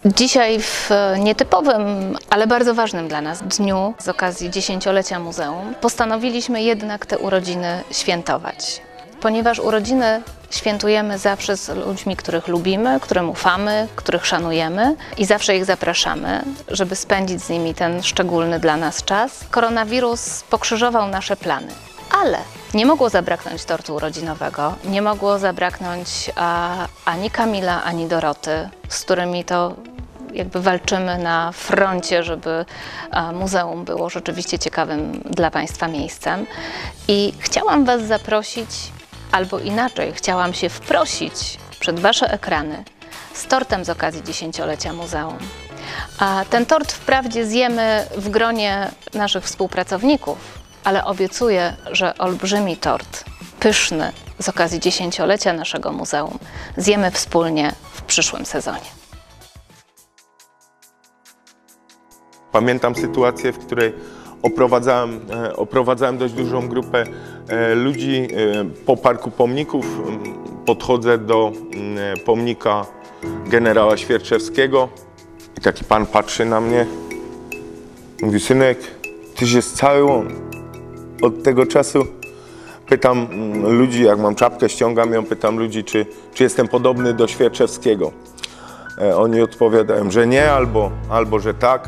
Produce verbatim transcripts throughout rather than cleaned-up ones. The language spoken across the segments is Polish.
Dzisiaj w nietypowym, ale bardzo ważnym dla nas dniu z okazji dziesięciolecia muzeum postanowiliśmy jednak te urodziny świętować. Ponieważ urodziny świętujemy zawsze z ludźmi, których lubimy, którym ufamy, których szanujemy i zawsze ich zapraszamy, żeby spędzić z nimi ten szczególny dla nas czas. Koronawirus pokrzyżował nasze plany, ale nie mogło zabraknąć tortu urodzinowego, nie mogło zabraknąć a, ani Kamila, ani Doroty, z którymi to jakby walczymy na froncie, żeby muzeum było rzeczywiście ciekawym dla Państwa miejscem. I chciałam Was zaprosić, albo inaczej, chciałam się wprosić przed Wasze ekrany z tortem z okazji dziesięciolecia muzeum. A ten tort wprawdzie zjemy w gronie naszych współpracowników, ale obiecuję, że olbrzymi tort, pyszny z okazji dziesięciolecia naszego muzeum, zjemy wspólnie w przyszłym sezonie. Pamiętam sytuację, w której oprowadzałem, oprowadzałem dość dużą grupę ludzi po Parku Pomników. Podchodzę do pomnika generała Świerczewskiego i taki pan patrzy na mnie, mówi: synek, tyś jest cały on. Od tego czasu pytam ludzi, jak mam czapkę, ściągam ją, pytam ludzi, czy, czy jestem podobny do Świerczewskiego. Oni odpowiadają, że nie, albo, albo że tak.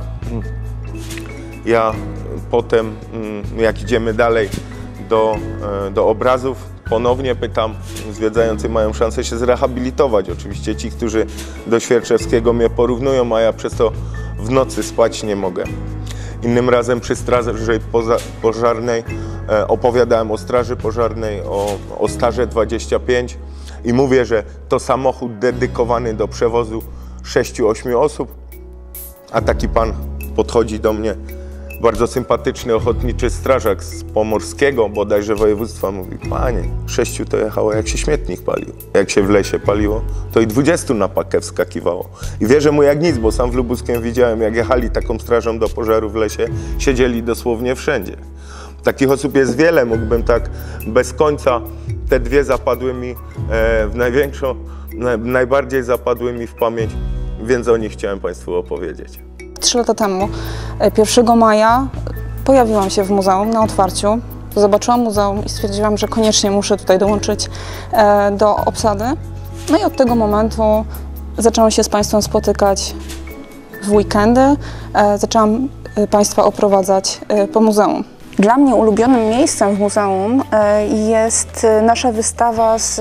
Ja potem, jak idziemy dalej do, do obrazów, ponownie pytam, zwiedzający mają szansę się zrehabilitować. Oczywiście ci, którzy do Świerczewskiego mnie porównują, a ja przez to w nocy spać nie mogę. Innym razem przy straży pożarnej opowiadałem o straży pożarnej, o, o Starze dwadzieścia pięć i mówię, że to samochód dedykowany do przewozu sześciu ośmiu osób, a taki pan podchodzi do mnie, bardzo sympatyczny ochotniczy strażak z pomorskiego, bodajże województwa, mówi: panie, sześciu to jechało, jak się śmietnik palił. Jak się w lesie paliło, to i dwudziestu na pakę wskakiwało. I wierzę mu jak nic, bo sam w Lubuskiem widziałem, jak jechali taką strażą do pożaru w lesie, siedzieli dosłownie wszędzie. Takich osób jest wiele, mógłbym tak bez końca. Te dwie zapadły mi w największą, najbardziej zapadły mi w pamięć, więc o nich chciałem Państwu opowiedzieć. Trzy lata temu, pierwszego maja, pojawiłam się w muzeum na otwarciu. Zobaczyłam muzeum i stwierdziłam, że koniecznie muszę tutaj dołączyć do obsady. No i od tego momentu zaczęłam się z Państwem spotykać w weekendy. Zaczęłam Państwa oprowadzać po muzeum. Dla mnie ulubionym miejscem w muzeum jest nasza wystawa z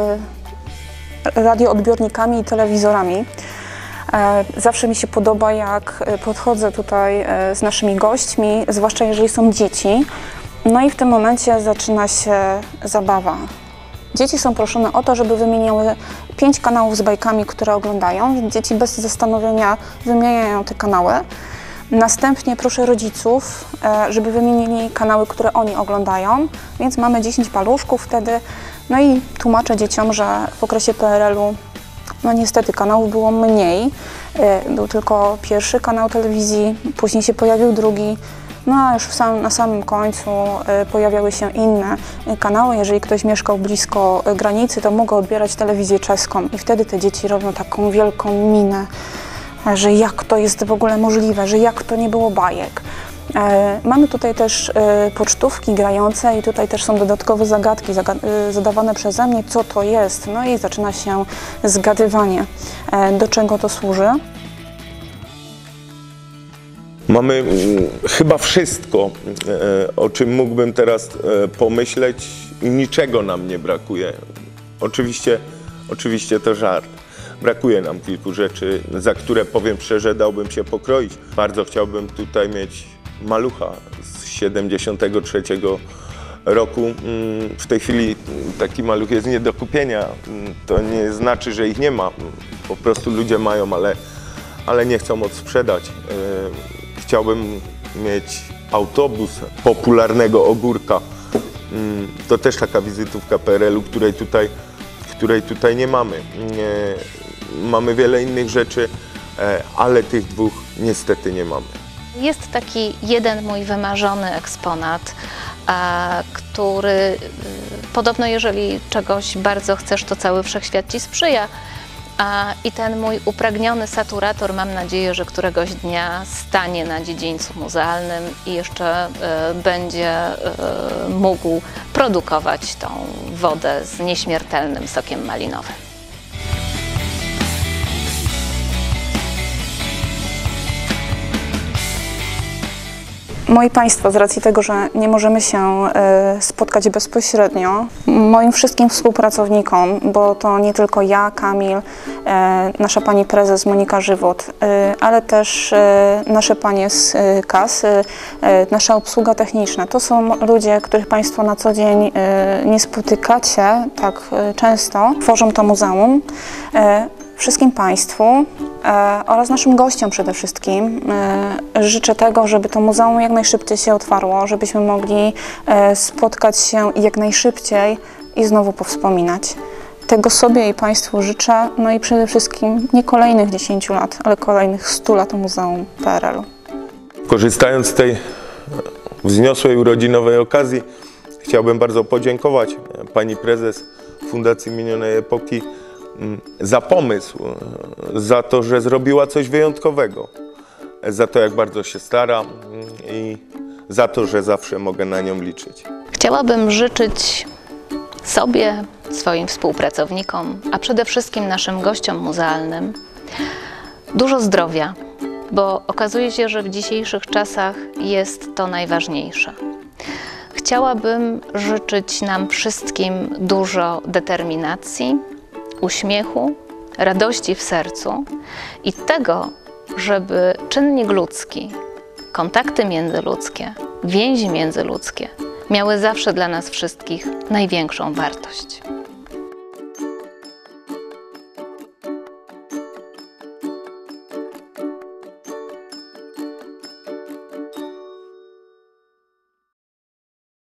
radioodbiornikami i telewizorami. Zawsze mi się podoba, jak podchodzę tutaj z naszymi gośćmi, zwłaszcza jeżeli są dzieci. No i w tym momencie zaczyna się zabawa. Dzieci są proszone o to, żeby wymieniały pięć kanałów z bajkami, które oglądają, więc dzieci bez zastanowienia wymieniają te kanały. Następnie proszę rodziców, żeby wymienili kanały, które oni oglądają, więc mamy dziesięć paluszków wtedy. No i tłumaczę dzieciom, że w okresie P R L-u no niestety kanałów było mniej. Był tylko pierwszy kanał telewizji, później się pojawił drugi. No a już w sam, na samym końcu pojawiały się inne kanały. Jeżeli ktoś mieszkał blisko granicy, to mógł odbierać telewizję czeską i wtedy te dzieci robią taką wielką minę, że jak to jest w ogóle możliwe, że jak to nie było bajek. E, mamy tutaj też e, pocztówki grające i tutaj też są dodatkowe zagadki zaga e, zadawane przeze mnie, co to jest. No i zaczyna się zgadywanie, e, do czego to służy. Mamy mm, chyba wszystko, e, o czym mógłbym teraz e, pomyśleć, i niczego nam nie brakuje. Oczywiście, oczywiście to żart. Brakuje nam kilku rzeczy, za które, powiem szczerze, dałbym się pokroić. Bardzo chciałbym tutaj mieć malucha z siedemdziesiątego trzeciego roku. W tej chwili taki maluch jest nie do kupienia. To nie znaczy, że ich nie ma. Po prostu ludzie mają, ale, ale nie chcą odsprzedać. Chciałbym mieć autobus popularnego ogórka. To też taka wizytówka P R L-u, której tutaj, której tutaj nie mamy. Mamy wiele innych rzeczy, ale tych dwóch niestety nie mamy. Jest taki jeden mój wymarzony eksponat, który podobno, jeżeli czegoś bardzo chcesz, to cały wszechświat ci sprzyja. A i ten mój upragniony saturator, mam nadzieję, że któregoś dnia stanie na dziedzińcu muzealnym i jeszcze y, będzie y, mógł produkować tą wodę z nieśmiertelnym sokiem malinowym. Moi Państwo, z racji tego, że nie możemy się y, spotkać bezpośrednio, moim wszystkim współpracownikom, bo to nie tylko ja, Kamil, y, nasza pani prezes Monika Żywot, y, ale też y, nasze panie z y, kas, y, y, nasza obsługa techniczna. To są ludzie, których Państwo na co dzień y, nie spotykacie tak y, często, tworzą to muzeum. Y, Wszystkim Państwu e, oraz naszym gościom przede wszystkim e, życzę tego, żeby to muzeum jak najszybciej się otwarło, żebyśmy mogli e, spotkać się jak najszybciej i znowu powspominać. Tego sobie i Państwu życzę, no i przede wszystkim nie kolejnych dziesięciu lat, ale kolejnych stu lat Muzeum P R L-u. Korzystając z tej wzniosłej urodzinowej okazji, chciałbym bardzo podziękować pani prezes Fundacji Minionej Epoki za pomysł, za to, że zrobiła coś wyjątkowego, za to, jak bardzo się stara i za to, że zawsze mogę na nią liczyć. Chciałabym życzyć sobie, swoim współpracownikom, a przede wszystkim naszym gościom muzealnym dużo zdrowia, bo okazuje się, że w dzisiejszych czasach jest to najważniejsze. Chciałabym życzyć nam wszystkim dużo determinacji, uśmiechu, radości w sercu i tego, żeby czynnik ludzki, kontakty międzyludzkie, więzi międzyludzkie miały zawsze dla nas wszystkich największą wartość.